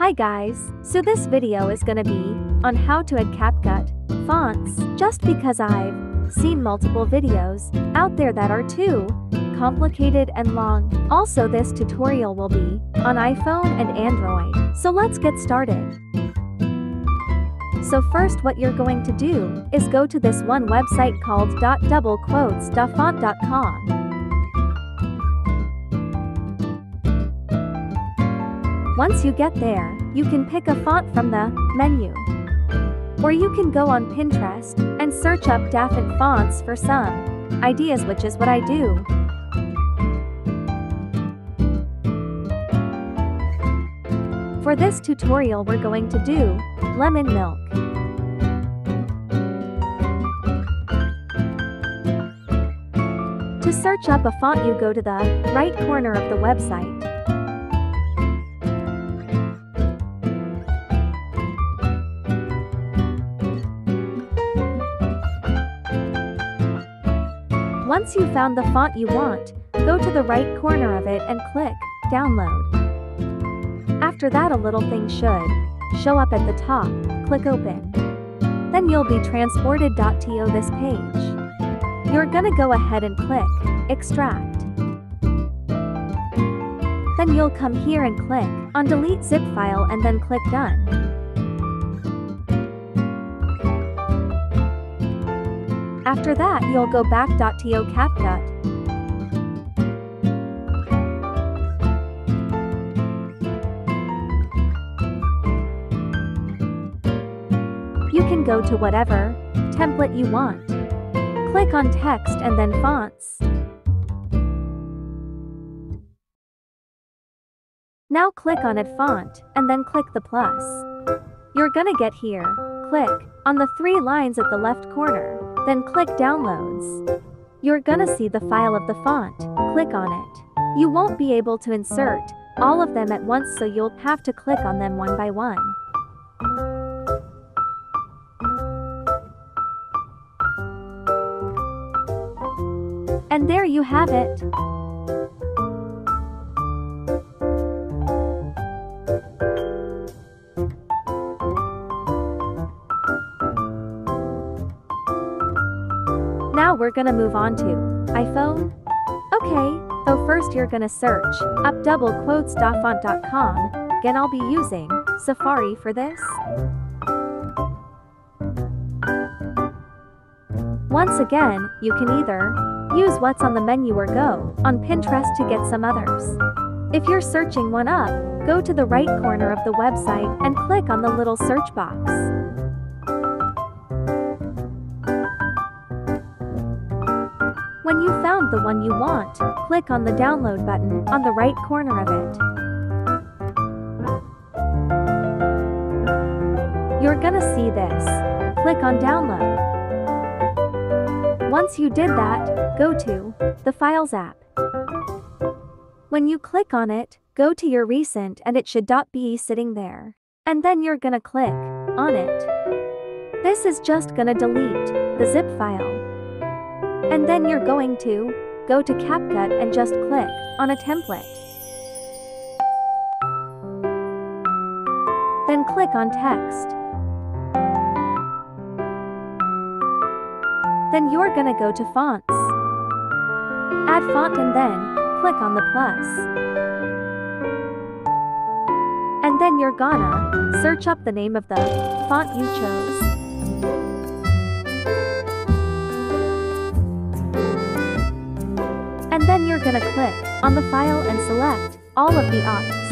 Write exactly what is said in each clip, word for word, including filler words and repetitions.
Hi guys, so this video is gonna be on how to add Capcut fonts, just because I've seen multiple videos out there that are too complicated and long. Also, this tutorial will be on iPhone and Android, so let's get started. So first, what you're going to do is go to this one website called dot double quotes dot font dot com. Once you get there, you can pick a font from the menu. Or you can go on Pinterest and search up different fonts for some ideas, which is what I do. For this tutorial, we're going to do lemon milk. To search up a font, you go to the right corner of the website. Once you found the font you want, go to the right corner of it and click download. After that, a little thing should show up at the top. Click open. Then you'll be transported to this page. You're gonna go ahead and click extract. Then you'll come here and click on delete zip file and then click done. After that, you'll go back to Capcut. You can go to whatever template you want. Click on text and then fonts. Now click on add font and then click the plus. You're gonna get here. Click on the three lines at the left corner. Then click downloads. You're gonna see the file of the font. Click on it. You won't be able to insert all of them at once, so you'll have to click on them one by one. And there you have it. Now we're gonna move on to iPhone. Okay, so first you're gonna search up double quotes dot font dot com. Again, I'll be using Safari for this. Once again, you can either use what's on the menu or go on Pinterest to get some others. If you're searching one up, go to the right corner of the website and click on the little search box. When you found the one you want, click on the download button on the right corner of it. You're gonna see this. Click on download. Once you did that, go to the Files app. When you click on it, go to your recent and it should be sitting there. And then you're gonna click on it. This is just gonna delete the zip file. And then you're going to go to Capcut and just click on a template. Then click on text. Then you're gonna go to fonts. Add font and then click on the plus. And then you're gonna search up the name of the font you chose. And then you're gonna click on the file and select all of the options.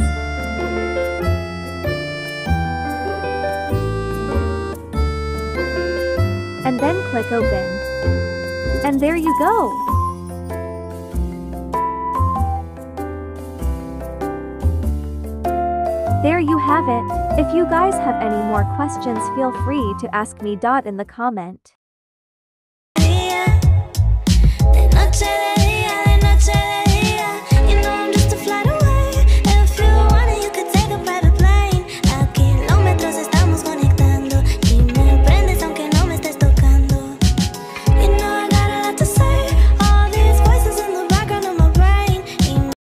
And then click open. And there you go. There you have it. If you guys have any more questions, feel free to ask me in the comment. Yeah.